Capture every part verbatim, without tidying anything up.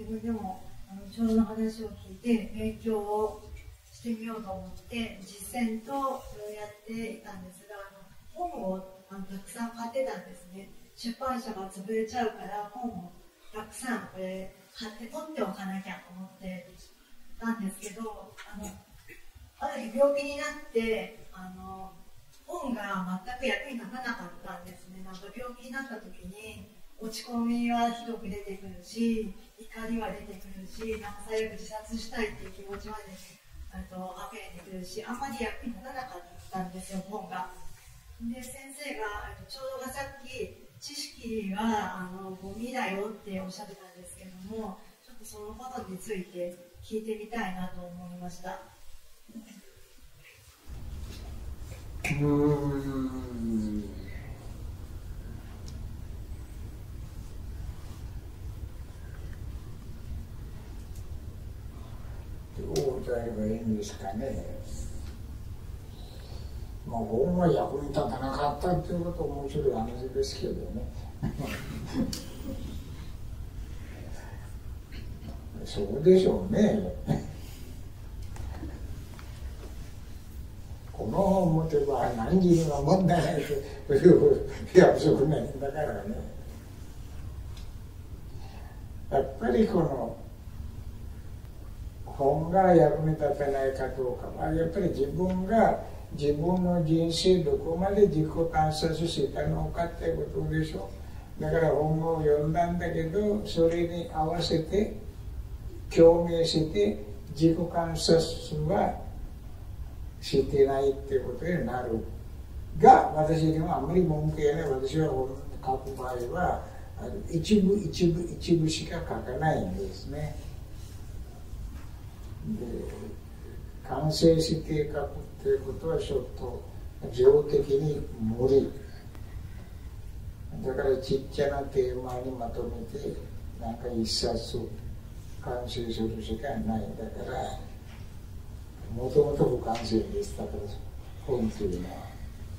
分でもあのちょうどの話を聞いて勉強をしてみようと思って実践とやっていたんですが、本をあのたくさん買ってたんですね。出版社が潰れちゃうから本をたくさんこれ買って取っておかなきゃと思ってたんですけど、あのある日病気になってあの本が全く役に立たなかったんですね。なんか病気になった時に落ち込みはひどく出てくるし、怒りは出てくるし、なんか最悪自殺したいっていう気持ちまでと溢れてくるし、あんまり役に立たなかったんですよ、本が。で、先生がちょうどがさっき知識はあのゴミだよっておっしゃってたんですけども、ちょっとそのことについて聞いてみたいなと思いました。 うーんどう答えればいいんですかね。まあ本は役に立たなかったっていうことは面白い話ですけどねそうでしょうねこの本持てば何時には問題ないという約束ないんだからね。やっぱりこの本が役に立たないかどうかはやっぱり自分が自分の人生どこまで自己観察したのかってことでしょう。だから本を読んだんだけどそれに合わせて共鳴して自己観察はしてないってことになるが、私にはあんまり文句言えない。私は本書く場合は一部一部一部しか書かないんですね。で完成して書くっていうことはちょっと情的に無理だから、ちっちゃなテーマにまとめてなんか一冊完成するしかないんだから、もともと不完成です。だから本というのは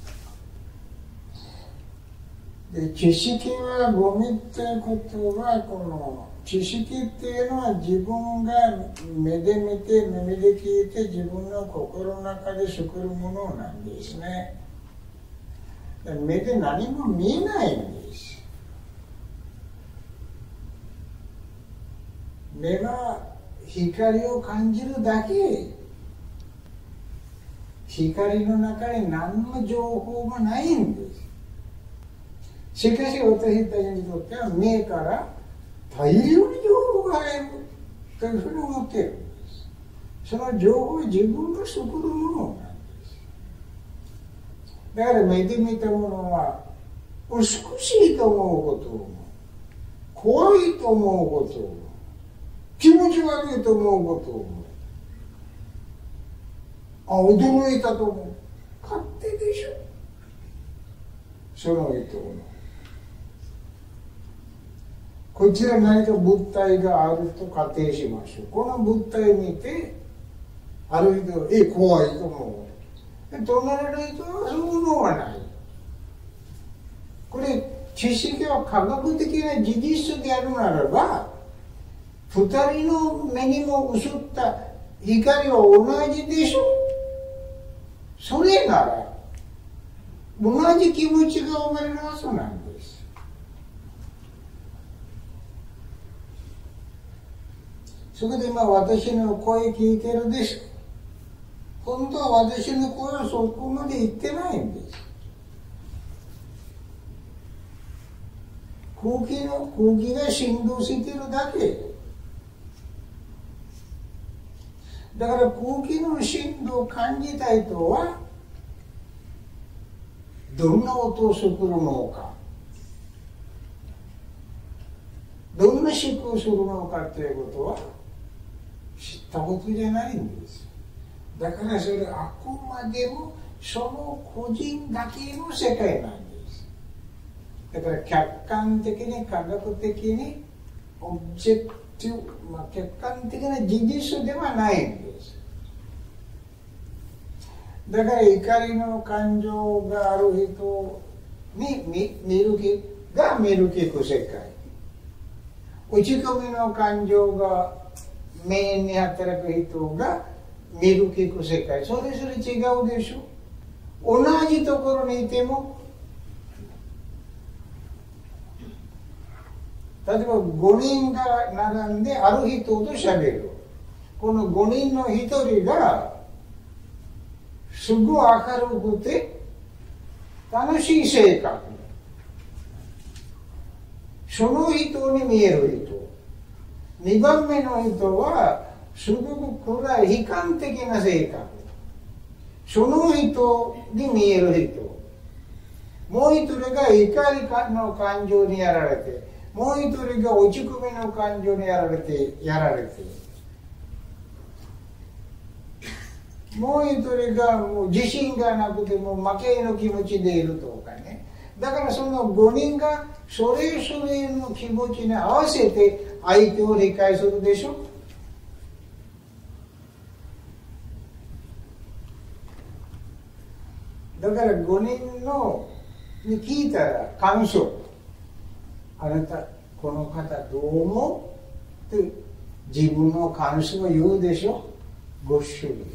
で、知識はゴミっていうことは、この知識っていうのは自分が目で見て耳で聞いて自分の心の中で作るものなんですね。目で何も見えないんです。目は光を感じるだけ。光の中に何の情報もないんです。しかし私たちにとっては目から大量に情報が入るというふうに思っているんです。その情報は自分が作るものなんです。だから目で見たものは美しいと思うことを思う、怖いと思うことを思う、気持ち悪いと思うことを思う、あ、驚いたと思う。勝手でしょ。その意図のこちら何か物体があると仮定しましょう。この物体を見て歩いてえ怖いと思う。隣の人はそういうのはない。これ知識は科学的な事実であるならば、二人の目にも映った光は同じでしょ。それなら同じ気持ちが生まれるはずなんです。それで今私の声聞いてるでしょ。本当は私の声はそこまで言ってないんです。空気の空気が振動してるだけ。だから空気の振動を感じたい人はどんな音を作るのか、どんな思考をするのかということは知ったことじゃないんです。だからそれはあくまでもその個人だけの世界なんです。だから客観的に科学的にオブジェクティブ、まあ、客観的な事実ではないんです。だから怒りの感情がある人に見る気が見る聞く世界、 打ち込みの感情がメインに働く人が見る聞く世界、それぞれ違うでしょ。同じところにいても、例えばごにんが並んである人と喋る。このごにんのひとりがすごい明るくて楽しい性格、その人に見える人。にばんめの人はすごく暗い悲観的な性格、その人に見える人。もう一人が怒りの感情にやられて、もう一人が落ち込みの感情にやられてやられてもう一人がもう自信がなくても負けの気持ちでいるとかね。だからそのごにんがそれぞれの気持ちに合わせて相手を理解するでしょ。だからごにんのに聞いたら感想、あなたこの方どう思うって自分の感想を言うでしょ。ご種類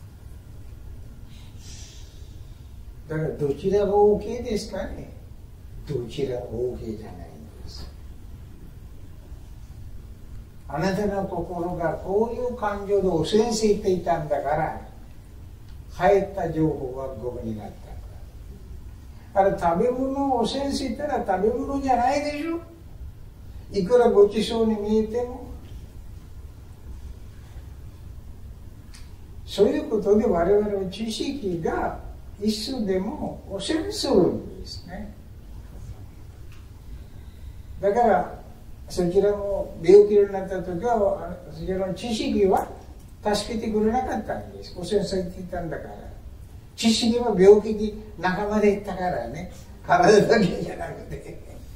だからどちらが OK ですかね。どちらが OK じゃないんです。あなたの心がこういう感情で汚染していたんだから入った情報はゴミになったから。あれ食べ物を汚染したら食べ物じゃないでしょ。いくらごちそうに見えても。そういうことで我々の知識が一緒でも汚染するんですね。だからそちらも病気になった時はそちらの知識は助けてくれなかったんです。汚染されていたんだから。知識は病気に仲間でいったからね、体だけじゃなくて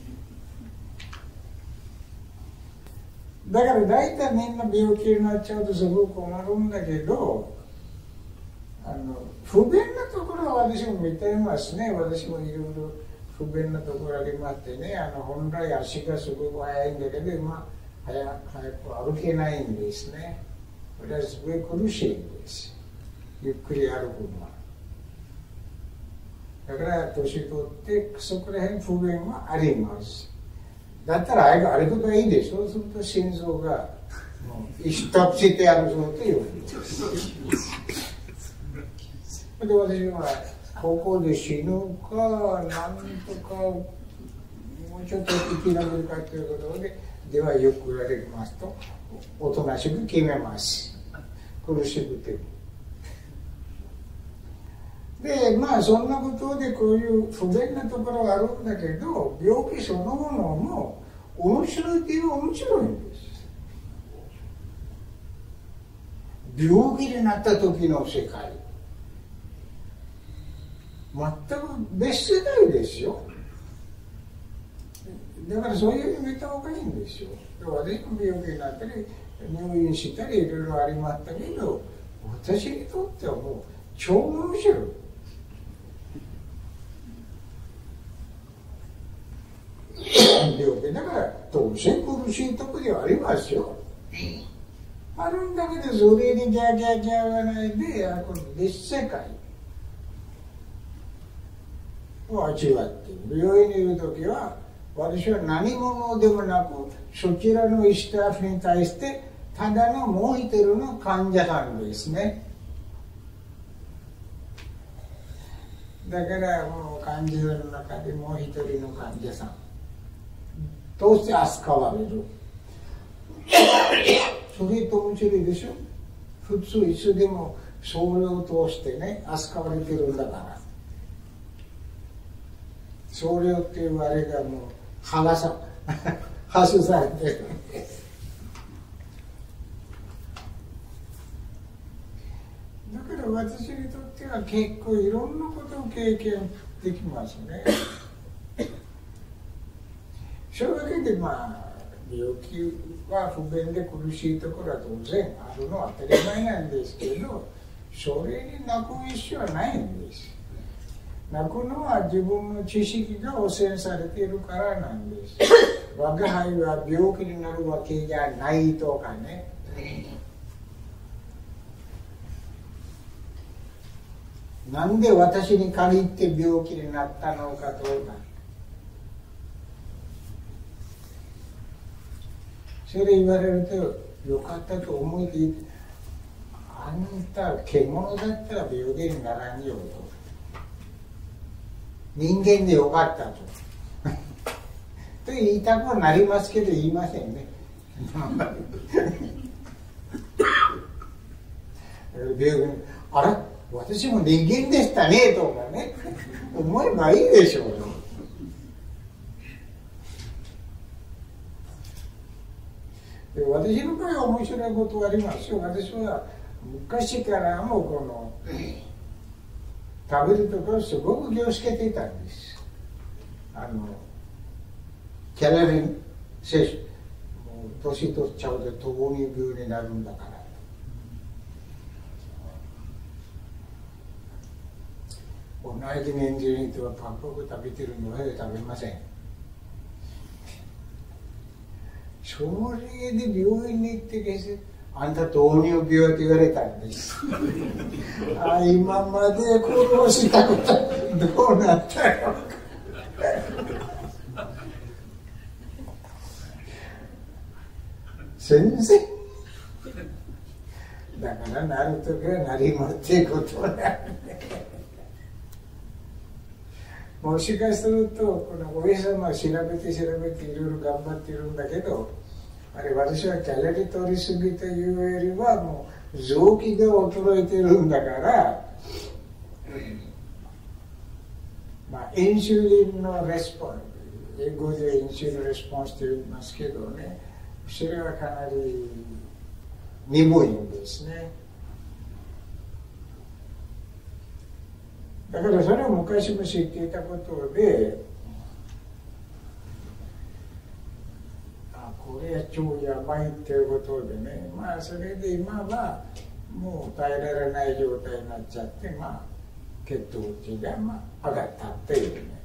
だから大体みんな病気になっちゃうとすごく困るんだけど、あの不便なところは私も見ていますね。私もいろいろ不便なところありましてね、あの本来足がすごく速いんだけど今早く歩けないんですね。これはすごい苦しいんです。ゆっくり歩くのは。だから年取ってそこら辺不便はあります。だったら歩くがいいでしょ。そうすると心臓がストップして歩くと言うんです。で私はここで死ぬかなんとかもうちょっと生き延びるかということで、ではゆっくり歩きますとおとなしく決めます。苦しくても。でまあそんなことでこういう不便なところがあるんだけど、病気そのものも面白いっていうのは面白いんです。病気になった時の世界全く別世界ですよ。だからそういうふうに見た方がいいんですよ。私も病気になったり入院したりいろいろありましたけど、私にとってはもう超面白い。病気だから当然苦しいところではありますよ。あるんだけどそれにギャーギャーギャーがないで、この別世界を味わっている。病院にいるときは私は何者でもなくそちらのスタッフに対してただのもう一人の患者さんですね。だからもう患者さんの中でもう一人の患者さんとして扱われる。それと面白いでしょ。普通いつでも僧侶を通してね扱われてるんだから。僧侶っていうあれがもう剥さ外されてる。だから私にとっては結構いろんなことを経験できますね。そういうわけでまあ病気は不便で苦しいところは当然あるのは当たり前なんですけど、それに泣く必要はないんです。泣くのは自分の知識が汚染されているからなんです。 我が輩は病気になるわけじゃないとかね、なんで私に限って病気になったのかとか、それ言われるとよかったと思いていて、あんた獣だったら病気にならんよと、人間でよかったとと言いたくはなりますけど言いませんね病気にあれ私も人間でしたねとかね思えばいいでしょうよ。で私の場合は面白いことがありますよ。私は昔からもこの食べるところすごく気をつけていたんです。あのキャラリー摂取、もう年取っちゃうと糖尿病になるんだから。同じ年齢の人は韓国食べてるのは食べません。それで病院に行ってですね、あんた糖尿病って言われたんですあ今まで苦労したことどうなったのか先生だからなるときはなりまっていうことなんでもしかするとこのお医者様は調べて調べていろいろ頑張っているんだけど、あれ私はキャラリー取りすぎというよりはもう臓器が衰えてるんだから、まあインシュリンのレスポンス、英語でインシュリンレスポンスと言いますけどね、それはかなり鈍いんですね。だからそれは昔も知っていたことで、あこれは超やばいっていうことでね、まあそれで今はもう耐えられない状態になっちゃって、まあ血糖値がまあ上がったっていうね。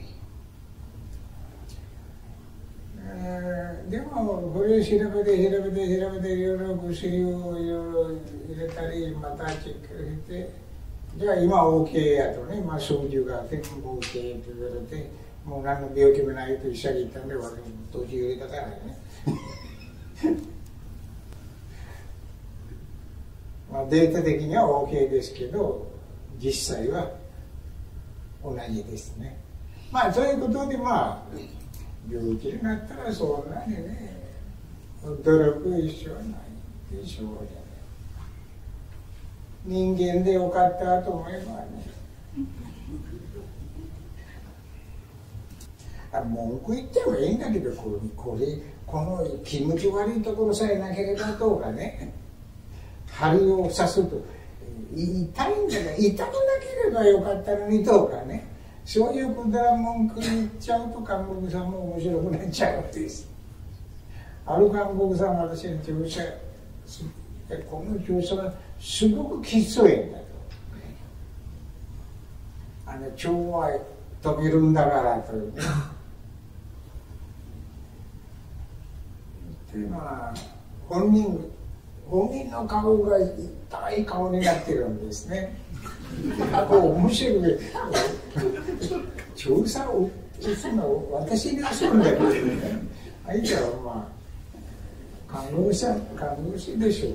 えー、でもこれを調べて調べて調べていろいろ薬をいろいろ入れたりまたチェックしてじゃあ今 OK やとね、まあ、数字があって OK と言われてもう何の病気もないと医者に言ったんで私も年寄りだからねまあデータ的には OK ですけど実際は同じですね。まあそういうことでまあ病気になったらそんなにね驚く必要はないでしょうね。人間でよかったと思えばねあ文句言ってもいいんだけどこれ、これこの気持ち悪いところさえなければどうかね針を刺すと痛いんだから痛くなければよかったのにどうかねそういうくだらん文句言っちゃうと韓国さんも面白くなっちゃうんです。ある韓国さんは私に注射この注射はすごくきついんだとあの腸は飛びるんだからというねでまあ本人本人の顔が痛い顔になってるんですね。あと面白い調査を打つの私にするんだけどね相手はまあ看護師看護師でしょう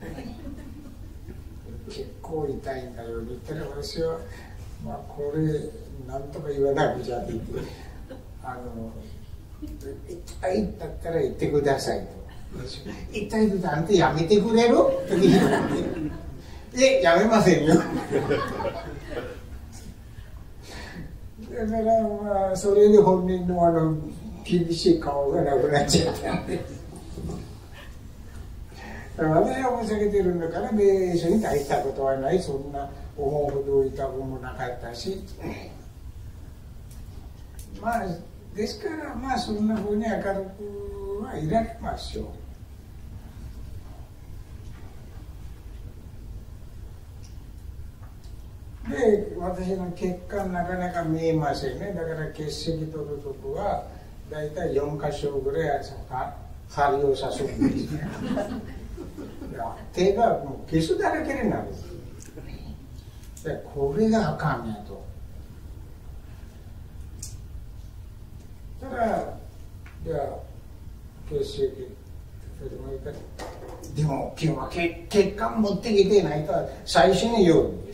結構痛いんだよ言ったら私はまあこれなんとか言わなくちゃって言ってあの痛いだったら言ってくださいと痛いとあんたやめてくれるって言ってえやめませんよだからまあそれで本人のあの厳しい顔がなくなっちゃったんで私は申し上げてるんだから別に大したことはないそんな思うほど痛くもなかったしまあですからまあそんなふうに明るくはいられましょう。で私の血管なかなか見えませんね。だから血石取るとこは大体よんかしょぐらい針を刺すんですね。手がもう傷だらけになる。でこれがあかんやと。ただじゃあ血液でも今日は血血管持ってきてないと最初に言うんです。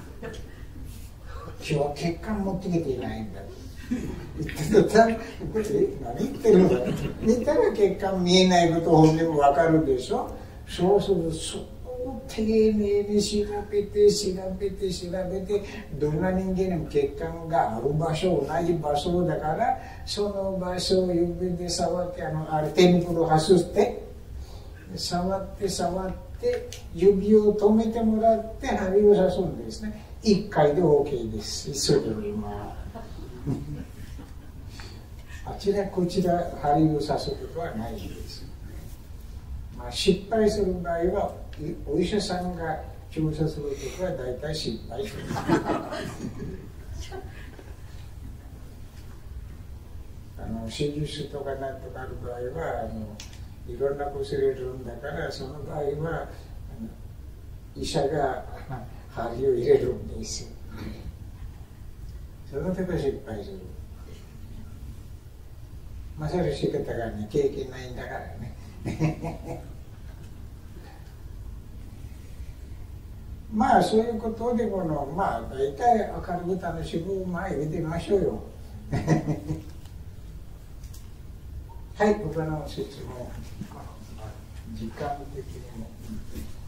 今日は血管持ってきていないんだ。言ってたら何言ってるのか。見たら血管見えないこと本人も分かるでしょ。そうするとそこを丁寧に調べて調べて調べて、どんな人間にも血管がある場所同じ場所だから、その場所を指で触って、あのあれ手袋外して触って触って指を止めてもらって針を刺すんですね。いっかいで OK です。それよりもあちらこちら針を刺すことはないです。まあ、失敗する場合はお医者さんが調査するときは大体失敗する。あの手術とかなんとかある場合はあのいろんな薬を入れるんだから、その場合は医者が針を入れるんです。その時は失敗する。まあそれ仕方がね、経験ないんだからね。まあそういうことでこのまあ大体明るく楽しくまあ入れてみましょうよ。はい、他の説明、時間的にも。